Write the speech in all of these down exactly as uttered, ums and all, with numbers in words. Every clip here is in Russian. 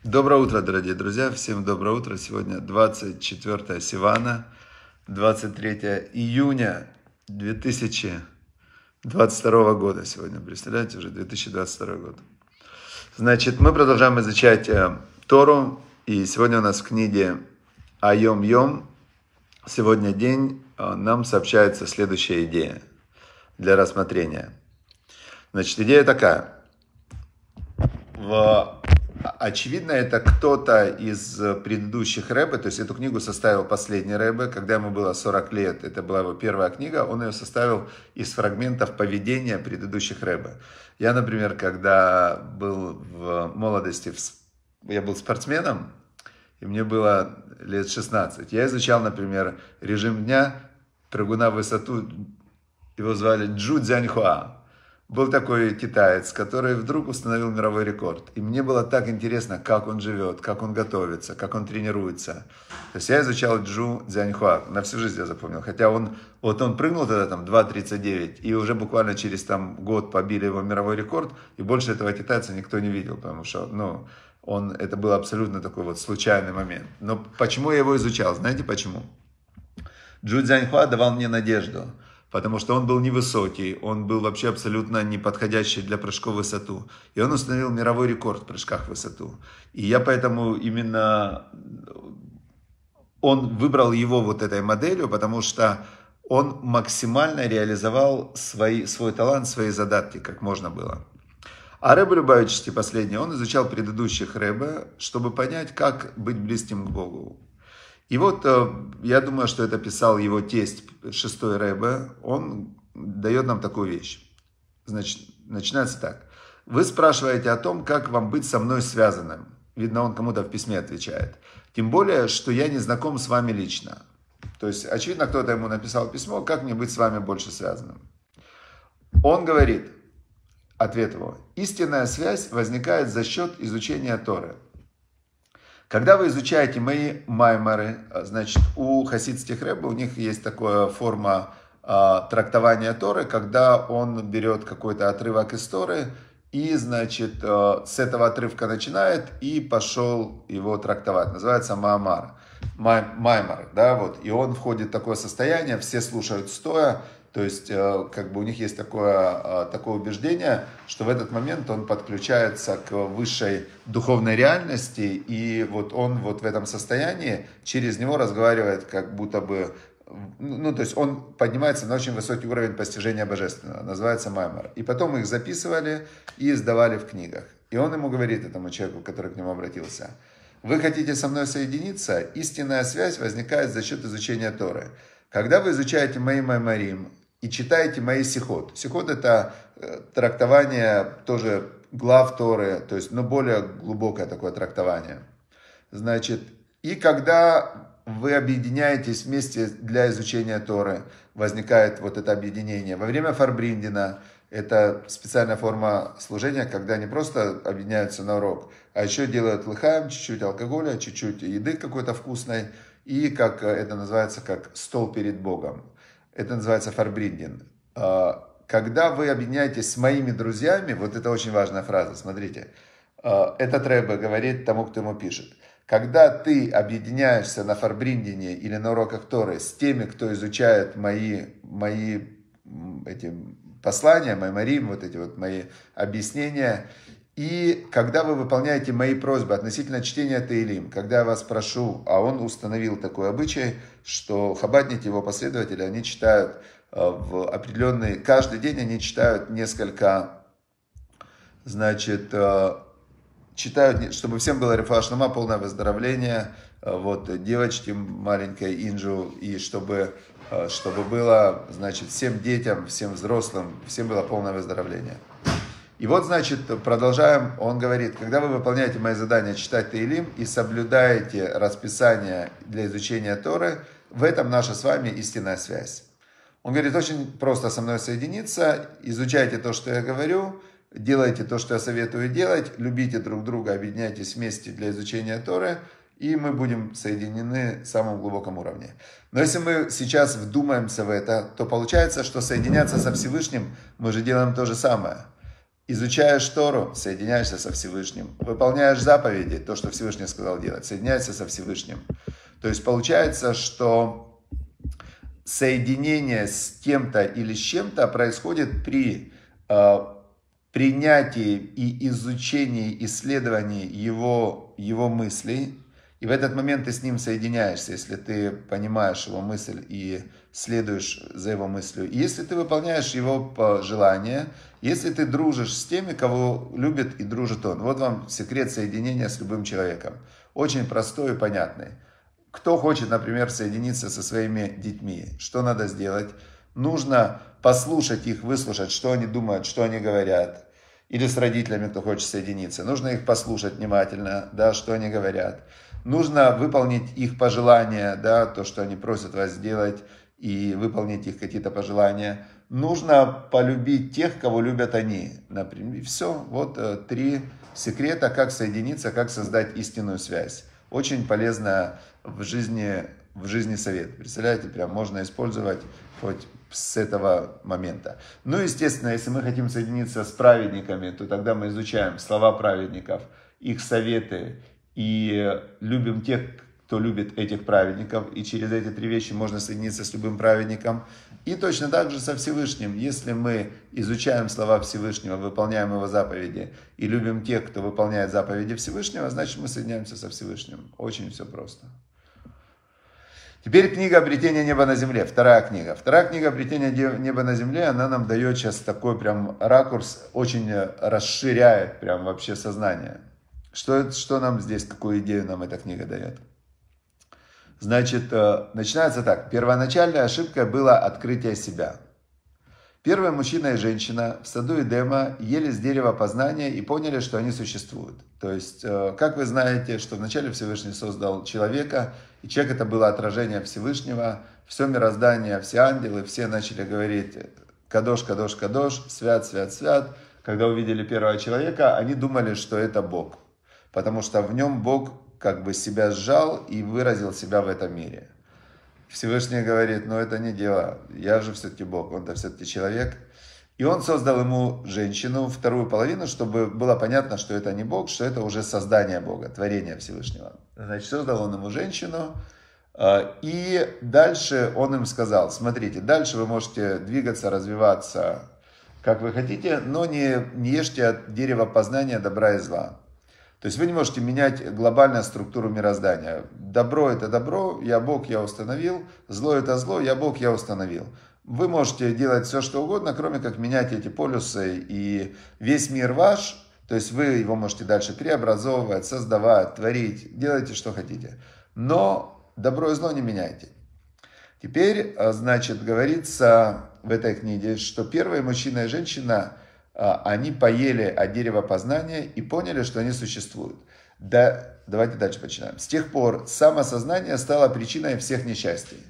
Доброе утро, дорогие друзья. Всем доброе утро. Сегодня двадцать четвёртое Сивана, двадцать третье июня две тысячи двадцать второго года. Сегодня, представляете, уже две тысячи двадцать второй год. Значит, мы продолжаем изучать э, Тору. И сегодня у нас в книге Айом Йом, сегодня день, э, нам сообщается следующая идея для рассмотрения. Значит, идея такая. В Очевидно, это кто-то из предыдущих рэбе, то есть эту книгу составил последний рэбе, когда ему было сорок лет, это была его первая книга, он ее составил из фрагментов поведения предыдущих рэбе. Я, например, когда был в молодости, я был спортсменом, и мне было лет шестнадцать, я изучал, например, режим дня, прыгуна в высоту, его звали Джу Цзяньхуа. Был такой китаец, который вдруг установил мировой рекорд. И мне было так интересно, как он живет, как он готовится, как он тренируется. То есть я изучал Джу Цзяньхуа, на всю жизнь я запомнил. Хотя он, вот он прыгнул тогда там два тридцать девять, и уже буквально через там год побили его мировой рекорд, и больше этого китайца никто не видел, потому что, ну, он, это был абсолютно такой вот случайный момент. Но почему я его изучал? Знаете почему? Джу Цзяньхуа давал мне надежду. Потому что он был невысокий, он был вообще абсолютно не подходящий для прыжков в высоту. И он установил мировой рекорд в прыжках в высоту. И я поэтому именно... Он выбрал его вот этой моделью, потому что он максимально реализовал свои, свой талант, свои задатки, как можно было. А Ребе Любавичский последний, он изучал предыдущих Ребе, чтобы понять, как быть близким к Богу. И вот я думаю, что это писал его тесть, шестой Ребе, он дает нам такую вещь. Значит, начинается так. Вы спрашиваете о том, как вам быть со мной связанным. Видно, он кому-то в письме отвечает. Тем более, что я не знаком с вами лично. То есть, очевидно, кто-то ему написал письмо, как мне быть с вами больше связанным. Он говорит, ответ его, истинная связь возникает за счет изучения Торы. Когда вы изучаете мои маймары, значит, у хасидских рэбе, у них есть такая форма э, трактования Торы, когда он берет какой-то отрывок из Торы и, значит, э, с этого отрывка начинает и пошел его трактовать. Называется маамар, май, маймар, да, вот. И он входит в такое состояние, все слушают стоя. То есть, как бы у них есть такое, такое убеждение, что в этот момент он подключается к высшей духовной реальности, и вот он вот в этом состоянии через него разговаривает, как будто бы, ну, то есть он поднимается на очень высокий уровень постижения божественного, называется маймар. И потом их записывали и издавали в книгах. И он ему говорит, этому человеку, который к нему обратился, вы хотите со мной соединиться? Истинная связь возникает за счет изучения Торы. Когда вы изучаете мои маймарим, и читаете мои сихот. Сихот — это трактование тоже глав Торы, то есть, но более глубокое такое трактование. Значит, и когда вы объединяетесь вместе для изучения Торы, возникает вот это объединение. Во время фарбриндина, это специальная форма служения, когда не просто объединяются на урок, а еще делают лыхаем, чуть-чуть алкоголя, чуть-чуть еды какой-то вкусной, и как это называется, как стол перед Богом. Это называется фарбриндин. Когда вы объединяетесь с моими друзьями, вот это очень важная фраза, смотрите. Этот Ребе говорит тому, кто ему пишет. Когда ты объединяешься на фарбриндине или на уроках Торы с теми, кто изучает мои, мои эти послания, мои марим, вот эти вот мои объяснения, и когда вы выполняете мои просьбы относительно чтения Теилим, когда я вас прошу, а он установил такой обычай, что хабадники, его последователи, они читают в определенный, каждый день они читают несколько, значит, читают, чтобы всем было рефуа шлема, полное выздоровление, вот, девочке маленькой Инджу, и чтобы, чтобы было, значит, всем детям, всем взрослым, всем было полное выздоровление. И вот, значит, продолжаем, он говорит, когда вы выполняете мои задания читать Теилим и соблюдаете расписание для изучения Торы, в этом наша с вами истинная связь. Он говорит, очень просто со мной соединиться, изучайте то, что я говорю, делайте то, что я советую делать, любите друг друга, объединяйтесь вместе для изучения Торы, и мы будем соединены в самом глубоком уровне. Но если мы сейчас вдумаемся в это, то получается, что соединяться со Всевышним мы же делаем то же самое. Изучаешь Тору, соединяешься со Всевышним. Выполняешь заповеди, то, что Всевышний сказал делать, соединяешься со Всевышним. То есть получается, что соединение с кем-то или с чем-то происходит при э, принятии и изучении, исследовании его, его мыслей. И в этот момент ты с ним соединяешься, если ты понимаешь его мысль и следуешь за его мыслью. И если ты выполняешь его пожелания, если ты дружишь с теми, кого любит и дружит он. Вот вам секрет соединения с любым человеком. Очень простой и понятный. Кто хочет, например, соединиться со своими детьми, что надо сделать? Нужно послушать их, выслушать, что они думают, что они говорят. Или с родителями, кто хочет соединиться. Нужно их послушать внимательно, да, что они говорят. Нужно выполнить их пожелания, да, то, что они просят вас сделать, и выполнить их какие-то пожелания. Нужно полюбить тех, кого любят они. Например, и все. Вот э, три секрета, как соединиться, как создать истинную связь. Очень полезно в жизни, в жизни совет. Представляете, прям можно использовать хоть с этого момента. Ну, естественно, если мы хотим соединиться с праведниками, то тогда мы изучаем слова праведников, их советы, и любим тех, кто любит этих праведников. И через эти три вещи можно соединиться с любым праведником. И точно так же со Всевышним. Если мы изучаем слова Всевышнего, выполняем его заповеди и любим тех, кто выполняет заповеди Всевышнего, значит мы соединяемся со Всевышним. Очень все просто. Теперь книга «Обретение неба на земле». Вторая книга. Вторая книга «Обретение неба на земле», она нам дает сейчас такой прям ракурс, очень расширяет прям вообще сознание. Что, что нам здесь, какую идею нам эта книга дает? Значит, начинается так. Первоначальной ошибкой было открытие себя. Первый мужчина и женщина в саду Эдема ели с дерева познания и поняли, что они существуют. То есть, как вы знаете, что вначале Всевышний создал человека, и человек это было отражение Всевышнего, все мироздание, все ангелы, все начали говорить «Кадош, Кадош, Кадош», «Свят, Свят, Свят». Когда увидели первого человека, они думали, что это Бог. Потому что в нем Бог как бы себя сжал и выразил себя в этом мире. Всевышний говорит, ну это не дело, я же все-таки Бог, он-то все-таки человек. И он создал ему женщину, вторую половину, чтобы было понятно, что это не Бог, что это уже создание Бога, творение Всевышнего. Значит, создал он ему женщину, и дальше он им сказал, смотрите, дальше вы можете двигаться, развиваться, как вы хотите, но не, не ешьте от дерева познания добра и зла. То есть вы не можете менять глобальную структуру мироздания. Добро это добро, я Бог, я установил. Зло это зло, я Бог, я установил. Вы можете делать все, что угодно, кроме как менять эти полюсы. И весь мир ваш, то есть вы его можете дальше преобразовывать, создавать, творить. Делайте, что хотите. Но добро и зло не меняйте. Теперь, значит, говорится в этой книге, что первые мужчина и женщина... они поели от дерева познания и поняли, что они существуют. Да, давайте дальше починаем. С тех пор самосознание стало причиной всех несчастий.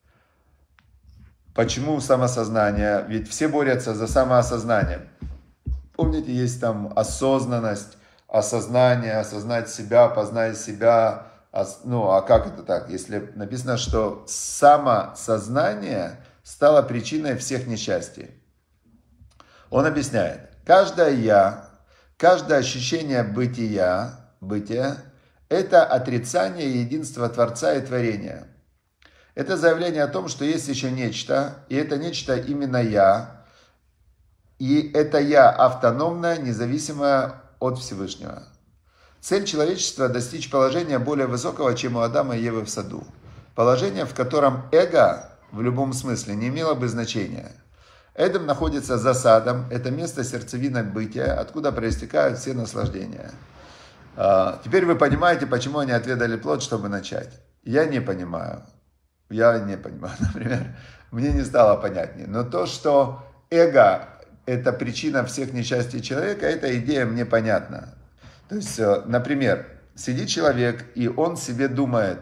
Почему самосознание? Ведь все борются за самоосознание. Помните, есть там осознанность, осознание, осознать себя, познать себя. Ну, а как это так? Если написано, что самосознание стало причиной всех несчастий. Он объясняет, каждое «я», каждое ощущение бытия, бытия, это отрицание единства Творца и творения. Это заявление о том, что есть еще нечто, и это нечто именно «я», и это «я» автономное, независимое от Всевышнего. Цель человечества – достичь положения более высокого, чем у Адама и Евы в саду. Положение, в котором эго в любом смысле не имело бы значения. Эдем находится за садом, это место сердцевина бытия, откуда проистекают все наслаждения. Теперь вы понимаете, почему они отведали плод, чтобы начать. Я не понимаю. Я не понимаю, например. Мне не стало понятнее. Но то, что эго – это причина всех несчастий человека, эта идея мне понятна. То есть, например, сидит человек, и он себе думает,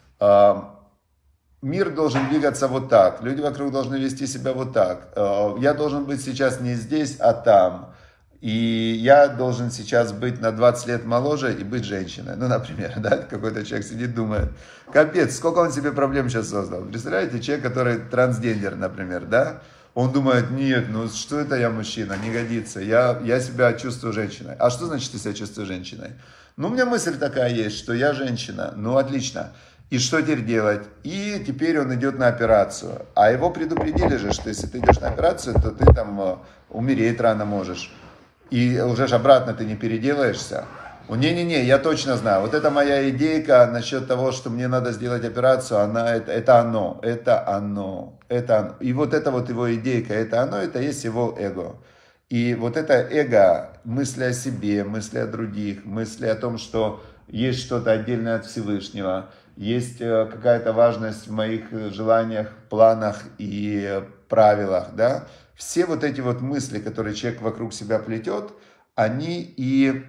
мир должен двигаться вот так, люди вокруг должны вести себя вот так. Я должен быть сейчас не здесь, а там. И я должен сейчас быть на двадцать лет моложе и быть женщиной. Ну, например, да, какой-то человек сидит, думает, капец, сколько он себе проблем сейчас создал. Представляете, человек, который трансгендер, например, да, Он думает, нет, ну что это я мужчина, не годится, я, я себя чувствую женщиной. А что значит, ты себя чувствуешь женщиной? Ну, у меня мысль такая есть, что я женщина, ну, отлично. И что теперь делать? И теперь он идет на операцию. А его предупредили же, что если ты идешь на операцию, то ты там умереть рано можешь. И уже ж обратно ты не переделаешься. Не-не-не, я точно знаю. Вот это моя идейка насчет того, что мне надо сделать операцию, она, это, это оно, это оно, это оно. И вот это вот его идейка, это оно, это есть его эго. И вот это эго, мысли о себе, мысли о других, мысли о том, что есть что-то отдельное от Всевышнего, есть какая-то важность в моих желаниях, планах и правилах, да. Все вот эти вот мысли, которые человек вокруг себя плетет, они и...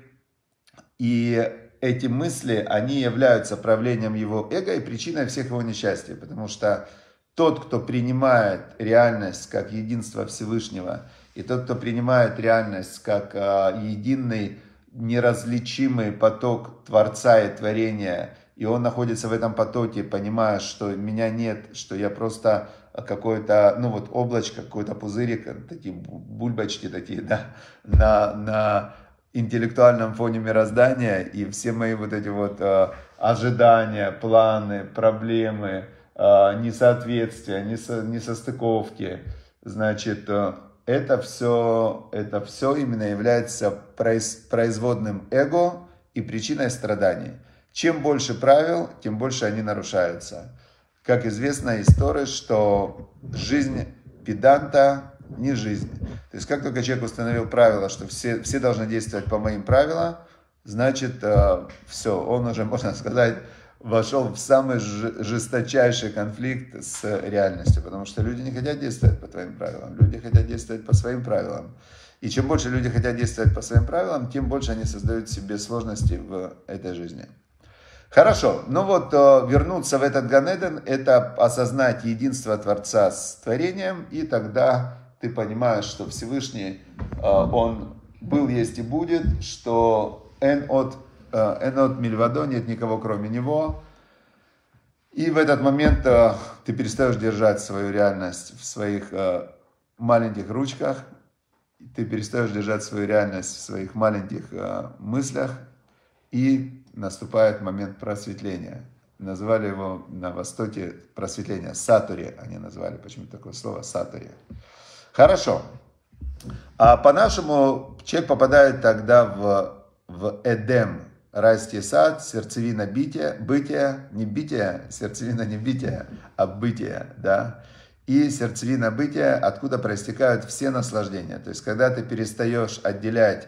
И эти мысли, они являются правлением его эго и причиной всех его несчастий. Потому что тот, кто принимает реальность как единство Всевышнего, и тот, кто принимает реальность как а, единый, неразличимый поток Творца и Творения, и он находится в этом потоке, понимая, что меня нет, что я просто какое-то, ну вот облачко, какой-то пузырик, такие бульбочки такие, да, на... на интеллектуальном фоне мироздания, и все мои вот эти вот э, ожидания, планы, проблемы, э, несоответствия, несо, несостыковки, значит, э, это все, это все именно является произ, производным эго и причиной страданий. Чем больше правил, тем больше они нарушаются. Как известно из Торы, что жизнь педанта не жизнь. То есть, как только человек установил правило, что все, все должны действовать по моим правилам, значит, э, все, он уже, можно сказать, вошел в самый жесточайший конфликт с реальностью, потому что люди не хотят действовать по твоим правилам, люди хотят действовать по своим правилам. И чем больше люди хотят действовать по своим правилам, тем больше они создают себе сложности в этой жизни. Хорошо, ну вот вернуться в этот Ганеден, это осознать единство Творца с творением, и тогда ты понимаешь, что Всевышний, он был, есть и будет, что эн от, эн от мильвадо, нет никого кроме него. И в этот момент ты перестаешь держать свою реальность в своих маленьких ручках, ты перестаешь держать свою реальность в своих маленьких мыслях, и наступает момент просветления. Назвали его на Востоке просветление. Сатури они назвали. Почему такое слово сатури? Хорошо. А по-нашему человек попадает тогда в, в Эдем. Райский сад, сердцевина бития, бытия, не бития, сердцевина не бития, а бытия, да. И сердцевина бытия, откуда проистекают все наслаждения. То есть, когда ты перестаешь отделять,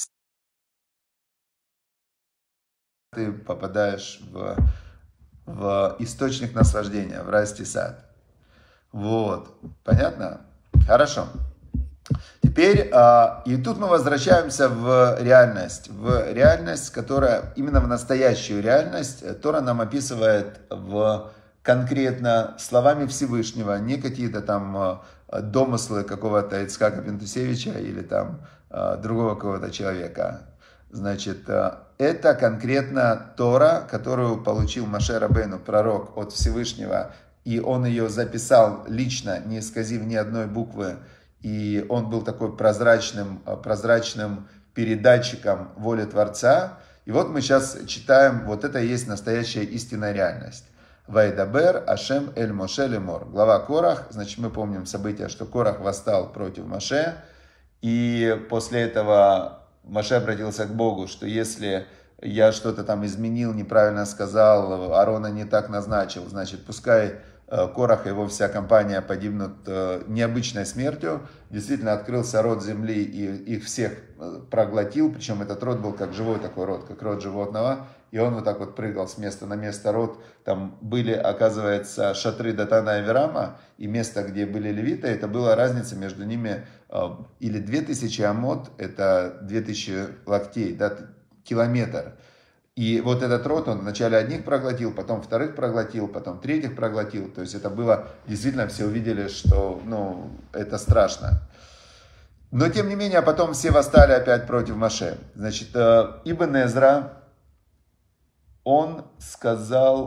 ты попадаешь в, в источник наслаждения, в райский сад. Вот. Понятно? Хорошо. Теперь, и тут мы возвращаемся в реальность. В реальность, которая именно в настоящую реальность, Тора нам описывает в, конкретно словами Всевышнего, не какие-то там домыслы какого-то Ицхака Пентусевича или там другого какого-то человека. Значит, это конкретно Тора, которую получил Моше Рабейну, пророк, от Всевышнего, и он ее записал лично, не исказив ни одной буквы, и он был такой прозрачным, прозрачным передатчиком воли Творца. И вот мы сейчас читаем, вот это и есть настоящая истинная реальность. Вайдабер Ашем эль Моше лемор. Глава Корах, значит, мы помним событие, что Корах восстал против Моше, и после этого Моше обратился к Богу, что если я что-то там изменил, неправильно сказал, Аарона не так назначил, значит, пускай Корах и его вся компания погибнут необычной смертью. Действительно, открылся рот земли и их всех проглотил, причем этот рот был как живой такой рот, как рот животного, и он вот так вот прыгал с места на место рот. Там были, оказывается, шатры Датана и Авирама, и место, где были левиты, это была разница между ними, или две тысячи амот, это две тысячи локтей, да, километр. И вот этот рот он вначале одних проглотил, потом вторых проглотил, потом третьих проглотил. То есть это было, действительно, все увидели, что, ну, это страшно. Но тем не менее, потом все восстали опять против Моше. Значит, Ибн Эзра, он сказал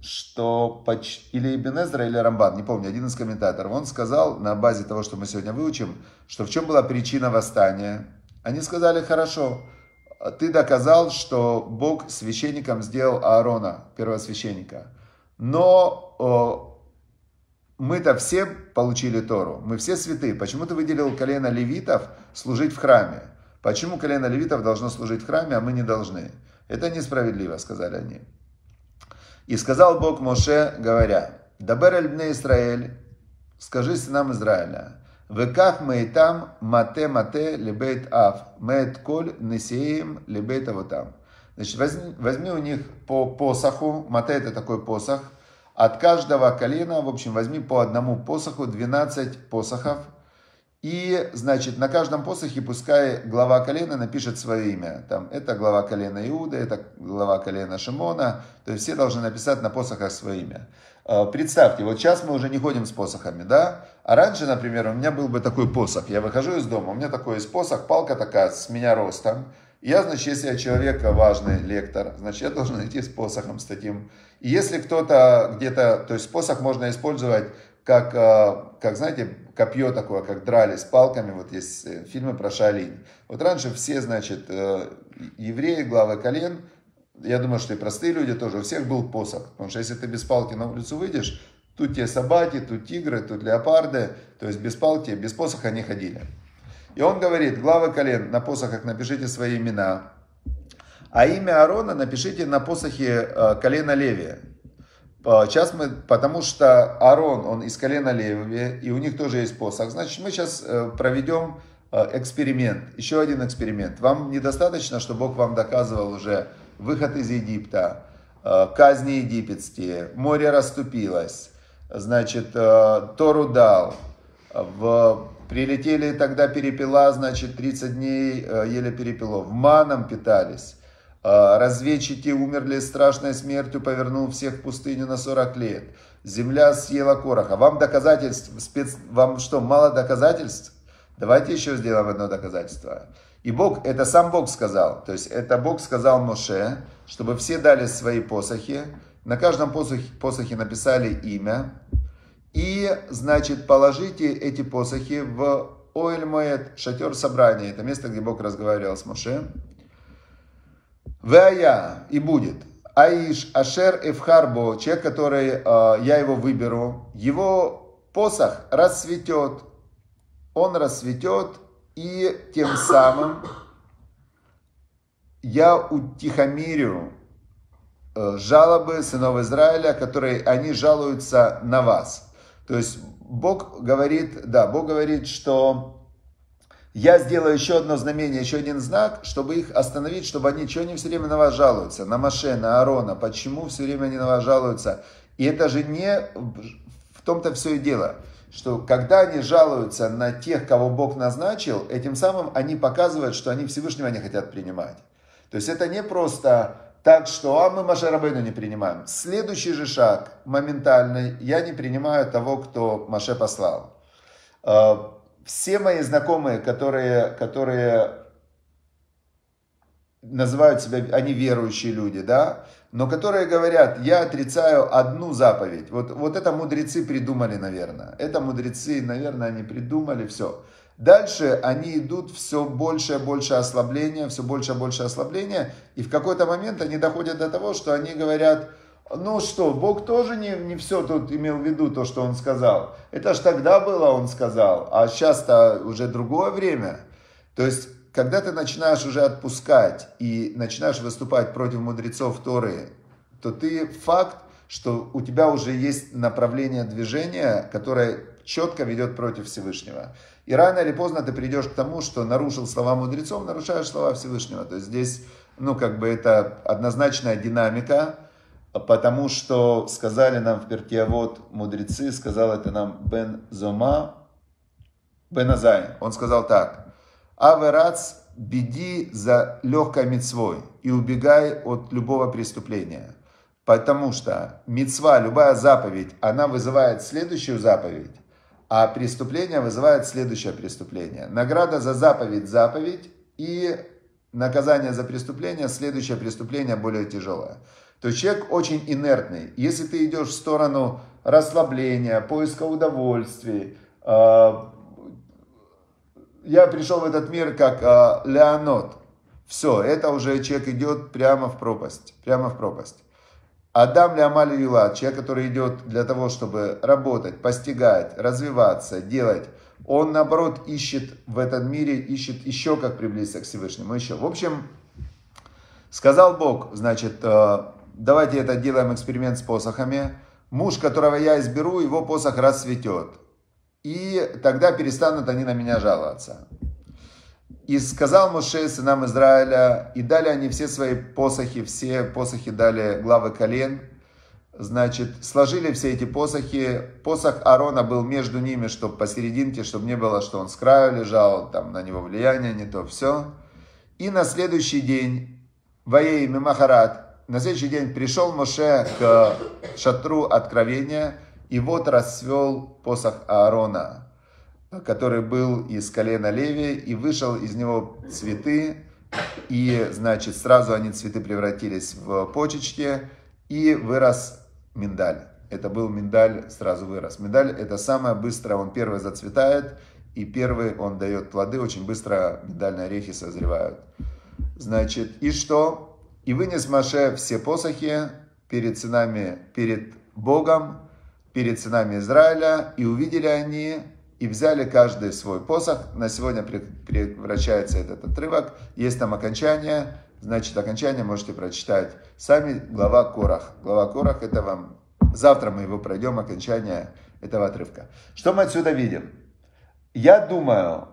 что, или Ибн Эзра, или Рамбан, не помню, один из комментаторов, он сказал на базе того, что мы сегодня выучим, что в чем была причина восстания. Они сказали: хорошо, ты доказал, что Бог священником сделал Аарона, первосвященника, но мы-то все получили Тору, мы все святые. Почему ты выделил колено левитов служить в храме? Почему колено левитов должно служить в храме, а мы не должны? Это несправедливо, сказали они. И сказал Бог Моше, говоря: «Дабер эль бней Исраэль, скажи сынам Израиля, веках мейтам мате мате лебейт ав, меет коль несеем лебейт авотам». Значит, возьми, возьми у них по посоху, мате это такой посох, от каждого колена, в общем, возьми по одному посоху, двенадцать посохов. И, значит, на каждом посохе пускай глава колена напишет свое имя. Там, это глава колена Иуда, это глава колена Шимона. То есть все должны написать на посохах свое имя. Представьте, вот сейчас мы уже не ходим с посохами, да? А раньше, например, у меня был бы такой посох. Я выхожу из дома, у меня такой есть посох, палка такая с меня ростом. И я, значит, если я человек важный, лектор, значит, я должен идти с посохом с таким. И если кто-то где-то, то есть посох можно использовать как, как, знаете, копье такое, как драли с палками, вот есть фильмы про Шаолинь. Вот раньше все, значит, евреи, главы колен, я думаю, что и простые люди тоже, у всех был посох. Потому что если ты без палки на улицу выйдешь, тут те собаки, тут тигры, тут леопарды, то есть без палки, без посоха не ходили. И он говорит: главы колен, на посохах напишите свои имена, а имя Аарона напишите на посохе колена Левия. Сейчас мы, потому что Аарон, он из колена Левия, и у них тоже есть посох. Значит, мы сейчас проведем эксперимент, еще один эксперимент. Вам недостаточно, что Бог вам доказывал уже выход из Египта, казни египетские, море расступилось, значит, Тору дал, в, прилетели тогда перепела, значит, тридцать дней ели перепелов, маном питались. Разведчики умерли страшной смертью, повернул всех в пустыню на сорок лет. Земля съела Кораха. Вам доказательств, спец... вам что, мало доказательств? Давайте еще сделаем одно доказательство. И Бог, это сам Бог сказал. То есть это Бог сказал Моше, чтобы все дали свои посохи. На каждом посохе, посохе написали имя. И, значит, положите эти посохи в Оэль Моэд, шатер собрания. Это место, где Бог разговаривал с Моше. Вая, и будет. Аиш Ашер Эвхарбо, человек, который э, я его выберу, его посох расцветет, он расцветет, и тем самым я утихомирю э, жалобы сынов Израиля, которые они жалуются на вас. То есть Бог говорит, да, Бог говорит, что я сделаю еще одно знамение, еще один знак, чтобы их остановить, чтобы они, что они все время на вас жалуются, на Моше, на Аарона, почему все время они на вас жалуются. И это же не, в том-то все и дело, что когда они жалуются на тех, кого Бог назначил, этим самым они показывают, что они Всевышнего не хотят принимать. То есть это не просто так, что а мы Моше Рабейну не принимаем. Следующий же шаг, моментальный, я не принимаю того, кто Моше послал. Все мои знакомые, которые, которые называют себя, они верующие люди, да, но которые говорят: я отрицаю одну заповедь. Вот, вот это мудрецы придумали, наверное. Это мудрецы, наверное, они придумали все. Дальше они идут все больше и больше ослабления, все больше и больше ослабления. И в какой-то момент они доходят до того, что они говорят: ну что, Бог тоже не, не все тут имел в виду, то, что Он сказал. Это ж тогда было, Он сказал, а сейчас-то уже другое время. То есть, когда ты начинаешь уже отпускать и начинаешь выступать против мудрецов Торы, то ты факт, что у тебя уже есть направление движения, которое четко ведет против Всевышнего. И рано или поздно ты придешь к тому, что нарушил слова мудрецов, нарушаешь слова Всевышнего. То есть здесь, ну, как бы это однозначная динамика. Потому что сказали нам в Перкей Авот мудрецы, сказал это нам Бен Зома, Бен Азай. Он сказал так: Аверац, беги за легкой мицвой и убегай от любого преступления. Потому что мицва, любая заповедь, она вызывает следующую заповедь, а преступление вызывает следующее преступление. Награда за заповедь – заповедь, и наказание за преступление, следующее преступление более тяжелое. То есть человек очень инертный. Если ты идешь в сторону расслабления, поиска удовольствий, я пришел в этот мир как Леонот. Все, это уже человек идет прямо в пропасть. Прямо в пропасть. Адам Леамаль Юла, человек, который идет для того, чтобы работать, постигать, развиваться, делать, он, наоборот, ищет в этом мире, ищет еще как приблизиться к Всевышнему, еще. В общем, сказал Бог, значит, давайте это делаем эксперимент с посохами. Муж, которого я изберу, его посох расцветет. И тогда перестанут они на меня жаловаться. И сказал Моше сынам Израиля, и дали они все свои посохи, все посохи дали главы колен. Значит, сложили все эти посохи. Посох Аарона был между ними, чтобы посерединке, чтобы не было, что он с краю лежал, там на него влияние, не то все. И на следующий день, Ваей Мимахарат, на следующий день пришел Моше к шатру откровения, и вот расцвел посох Аарона, который был из колена Леви, и вышел из него цветы, и, значит, сразу они цветы превратились в почечки, и вырос миндаль. Это был миндаль, сразу вырос. Миндаль — это самое быстрое, он первый зацветает, и первый он дает плоды, очень быстро миндальные орехи созревают. Значит, и что? И вынес Моше все посохи перед сынами, перед Богом, перед сынами Израиля, и увидели они, и взяли каждый свой посох. На сегодня превращается этот отрывок. Есть там окончание. Значит, окончание можете прочитать сами. Глава Корах. Глава Корах, это вам... Завтра мы его пройдем, окончание этого отрывка. Что мы отсюда видим? Я думаю,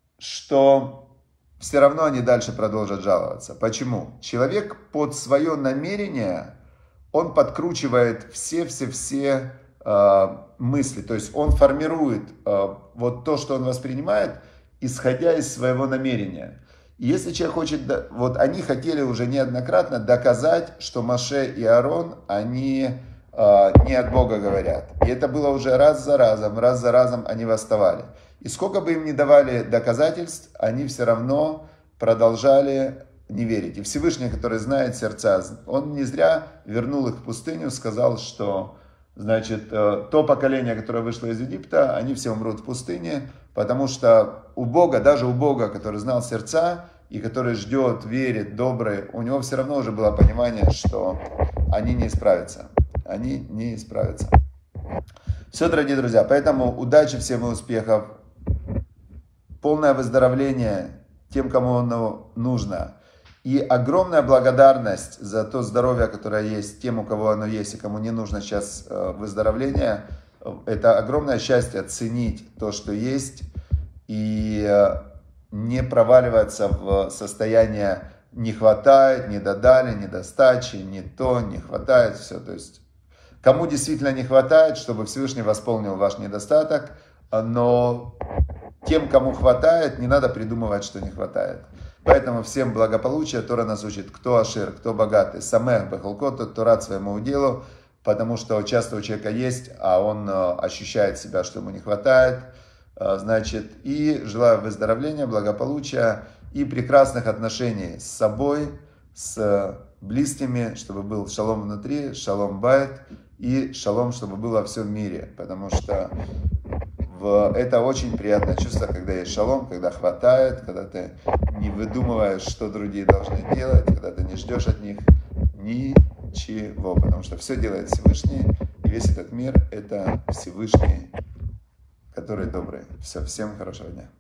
что все равно они дальше продолжат жаловаться. Почему? Человек под свое намерение, он подкручивает все-все-все мысли, то есть он формирует э, вот то, что он воспринимает, исходя из своего намерения. И если человек хочет, вот они хотели уже неоднократно доказать, что Моше и Аарон, они э, не от Бога говорят. И это было уже раз за разом, раз за разом они восставали. И сколько бы им ни давали доказательств, они все равно продолжали не верить. И Всевышний, который знает сердца, он не зря вернул их в пустыню, сказал, что значит, то поколение, которое вышло из Египта, они все умрут в пустыне, потому что у Бога, даже у Бога, который знал сердца и который ждет, верит, добрый, у него все равно уже было понимание, что они не исправятся. Они не исправятся. Все, дорогие друзья, поэтому удачи всем и успехов. Полное выздоровление тем, кому оно нужно. И огромная благодарность за то здоровье, которое есть тем, у кого оно есть, и кому не нужно сейчас выздоровление. Это огромное счастье ценить то, что есть, и не проваливаться в состояние «не хватает», «не додали», «недостачи», «не то», «не хватает», все. То есть, кому действительно не хватает, чтобы Всевышний восполнил ваш недостаток, но тем, кому хватает, не надо придумывать, что не хватает. Поэтому всем благополучия. Тора нас учит, кто ашир, кто богатый. Самех бехалкот, тот, кто рад своему уделу, потому что часто у человека есть, а он ощущает себя, что ему не хватает. Значит, и желаю выздоровления, благополучия и прекрасных отношений с собой, с близкими, чтобы был шалом внутри, шалом байт и шалом, чтобы был во всем мире. Потому что это очень приятное чувство, когда есть шалом, когда хватает, когда ты не выдумываешь, что другие должны делать, когда ты не ждешь от них ничего, потому что все делает Всевышний, и весь этот мир — это Всевышний, который добрый. Все, всем хорошего дня.